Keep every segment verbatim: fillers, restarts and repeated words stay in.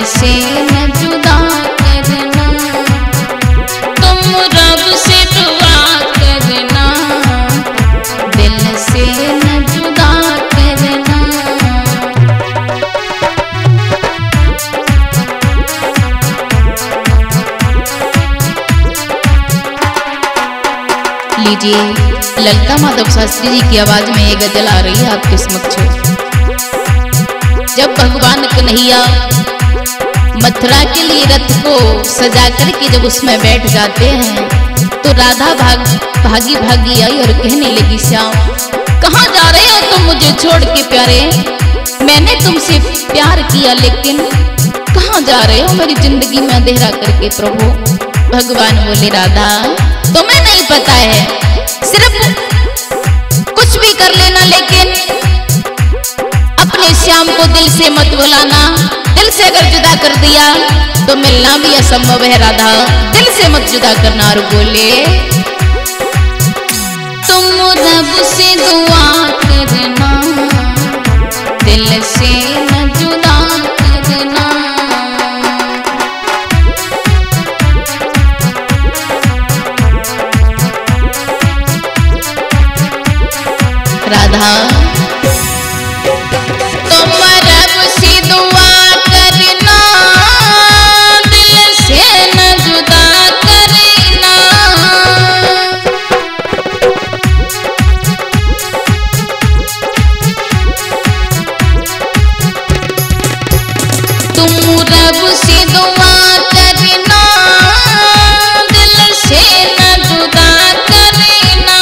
से न जुदा करना, तुम रब से दुआ करना, दिल से न जुदा करना। लीजिए, ललिता माधव शास्त्री जी की आवाज में ये गजल आ रही है आपके समक्ष। जब भगवान कन्हैया मथुरा के लिए रथ को सजा करके जब उसमें बैठ जाते हैं तो राधा भाग भागी भागी आई और कहने लगी, श्याम कहाँ जा रहे हो तुम मुझे छोड़ के प्यारे, मैंने तुमसे प्यार किया लेकिन कहाँ जा रहे हो मेरी जिंदगी में अंधेरा करके प्रभु। भगवान बोले, राधा तुम्हें नहीं पता है, सिर्फ कुछ भी कर लेना लेकिन अपने श्याम को दिल से मत बुलाना, दिल से अगर जुदा कर दिया तो मिलना भी असंभव है राधा, दिल से मत जुदा करना। और बोले, तुम रब से दुआ करना, दिल से न जुदा करना। राधा तुम रब से दुआ करना, दिल से न जुदा करना। तुम रब से दुआ करना, दिल से न जुदा करना।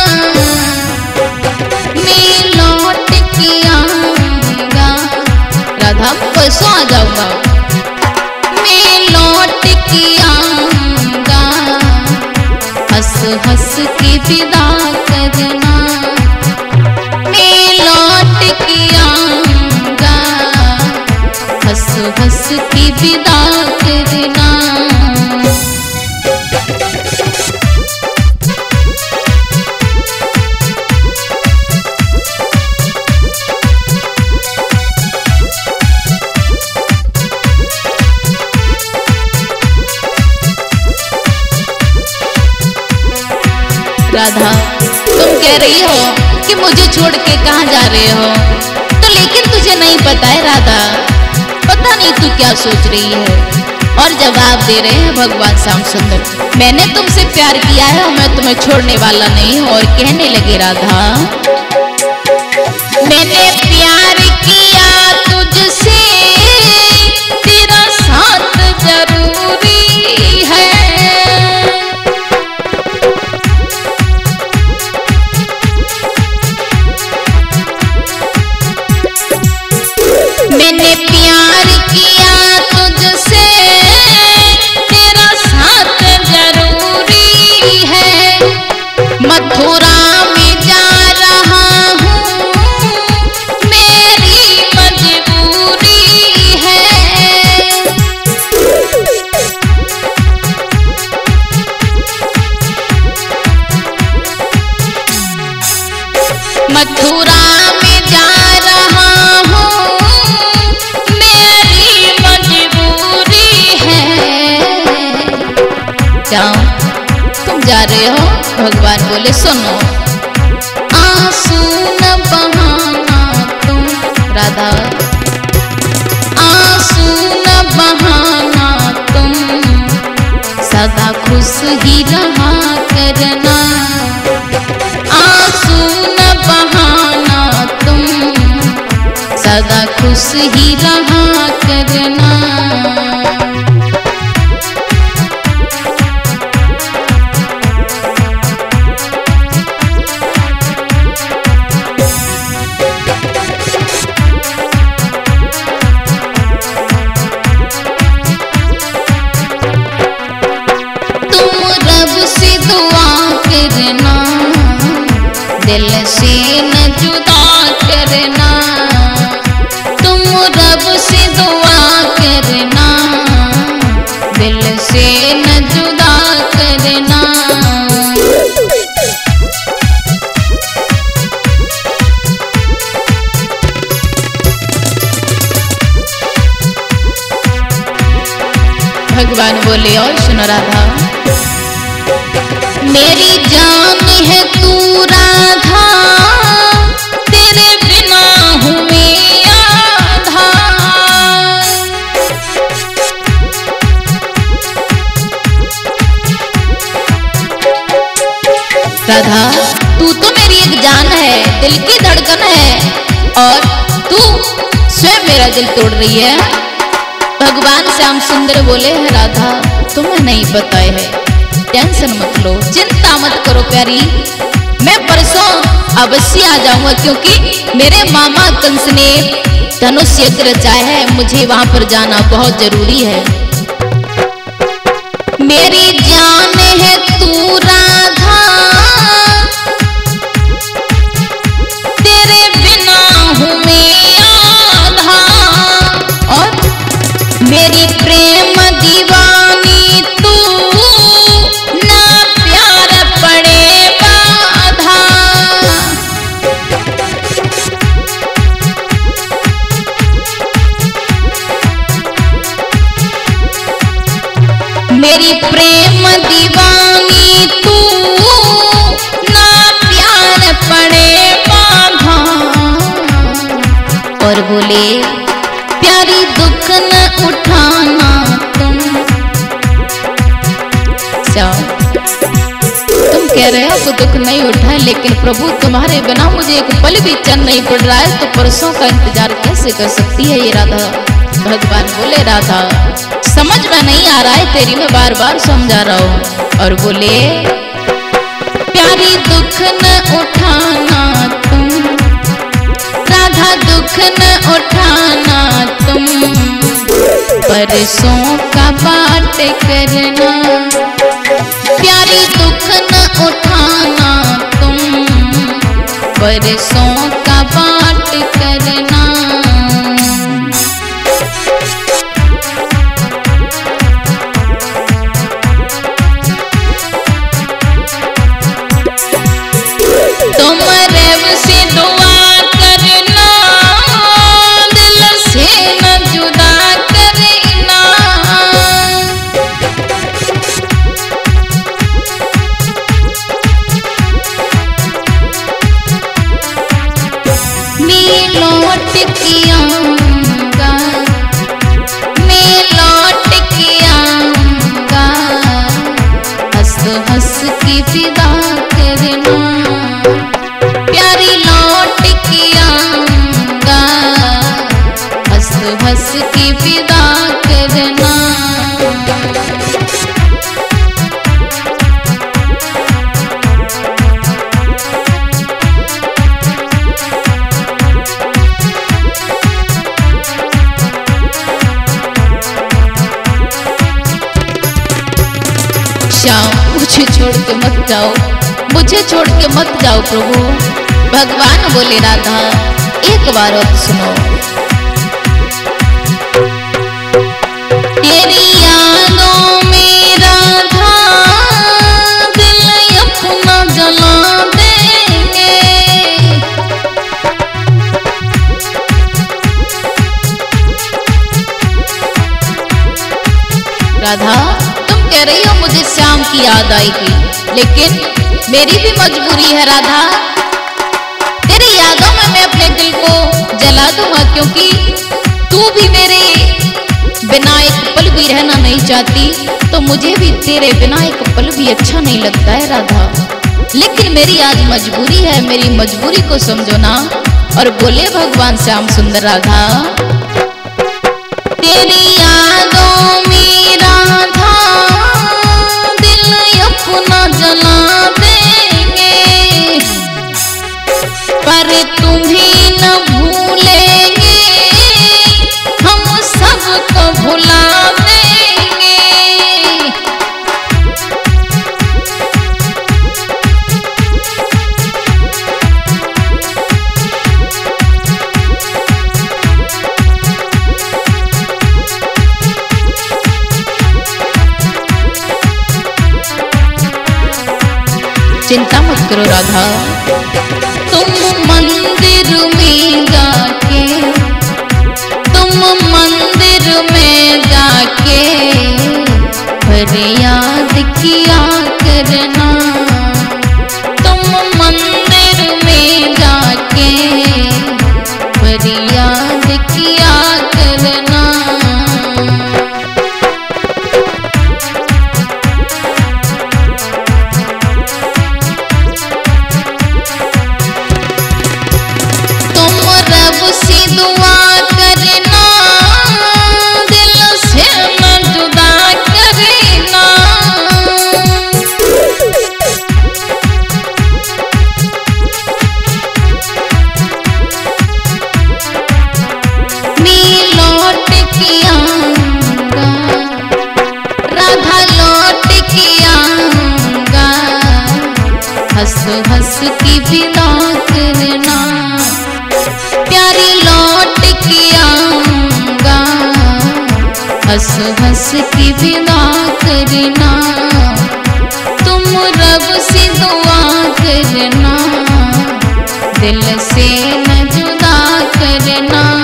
मैं लौट के आऊंगा, राधा परसों आ जाऊंगा, मैं लौट के आऊंगा, हंस हंस के विदा करना। मैं लौट के आऊंगा, हंस हंस के विदा करना। राधा तुम कह रही हो कि मुझे छोड़ के कहाँ जा रहे हो, तो लेकिन तुझे नहीं पता है राधा, पता नहीं तू क्या सोच रही है। और जवाब दे रहे हैं भगवान श्याम सुंदर, मैंने तुमसे प्यार किया है और मैं तुम्हें छोड़ने वाला नहीं हूँ। और कहने लगे, राधा मैंने प्यार किया तुझसे, तेरा साथ जरूरी है। मैंने प्यार किया तुझसे, तेरा साथ जरूरी है। मथुरा में जा रहा हूँ, मेरी मजबूरी है। मथुरा में जा रहा हूँ, मेरी मजबूरी है। जाओ तुम जा रहे हो, भगवान बोले सुनो, आंसू न बहाना तुम, राधा आंसू न बहाना तुम, सदा खुश ही रहा करना। आंसू न बहाना तुम, सदा खुश ही रहा करना। तुम रब से दुआ करना, दिल से न जुदा करना। तुम रब से दुआ करना, दिल से न जुदा करना। भगवान बोले और सुनो राधा, मेरी जान है तू राधा, तेरे बिना हूँ मैं आधा। राधा तू तो मेरी एक जान है, दिल की धड़कन है, और तू स्वयं मेरा दिल तोड़ रही है। भगवान श्याम सुंदर बोले हैं राधा तुम्हें नहीं पता है, टेंशन मत लो, चिंता मत करो प्यारी, मैं परसों अवश्य आ जाऊंगा, क्योंकि मेरे मामा कंस ने धनुष यज्ञ रचाया है, मुझे वहां पर जाना बहुत जरूरी है। मेरी जान है तू राधा, तेरे बिना हूँ मैं आधा, और मेरी प्रेम दीवानी तू, ना प्यार पड़े बाधा। मेरी प्रेम दीवानी तू, ना प्यार पड़े बाधा, और बोले प्यारी दुख न उठाना तुम। श्याम तुम कह रहे हो तो दुख नहीं उठाए, लेकिन प्रभु तुम्हारे बिना मुझे एक पल भी चैन नहीं पड़ रहा है, तो परसों का इंतजार कैसे कर सकती है ये राधा। भगवान बोले राधा समझ में नहीं आ रहा है तेरी, मैं बार बार समझा रहा हूँ, और बोले प्यारी दुख न उठाना तुम, राधा दुख न उठाना तुम, परसों का बाट करना, प्यारी दुख न उठाना तुम, परसों का बाट करना। तुम रब से दुआ करना, दिल से न जुदा करना, मैं लौट के आऊंगा, मैं लौट के आऊंगा, हंस हंस के विदा करना, प्यारी लौट के आऊंगा, हंस हंस के विदा करना। श्याम मुझे छोड़ के मत जाओ, मुझे छोड़ के मत जाओ प्रभु। भगवान बोले राधा एक बार और सुनो, तेरी यादों में राधा दिल अपना जला देंगे। राधा तुम कह रही हो मुझे श्याम की याद आएगी, लेकिन मेरी भी मजबूरी है राधा, तेरी यादों में मैं अपने दिल को जला दूंगा, क्योंकि तू भी मेरे बिना एक पल भी रहना नहीं चाहती, तो मुझे भी तेरे बिना एक पल भी अच्छा नहीं लगता है राधा। लेकिन मेरी आज मजबूरी है, मेरी मजबूरी को समझो ना। और बोले भगवान श्याम सुंदर राधा, तेरी यादों में राधा दिल अपना जला देंगे, पर तुम्हें न भूलेंगे, हम सबको भुला देंगे। चिंता मत करो राधा, तुम मंदिर में जाके, तुम मंदिर में जाके विदा करना, प्यारी लौट के आऊंगा, हंस हंस के विदा करना, तुम रब से दुआ करना, दिल से न जुदा करना।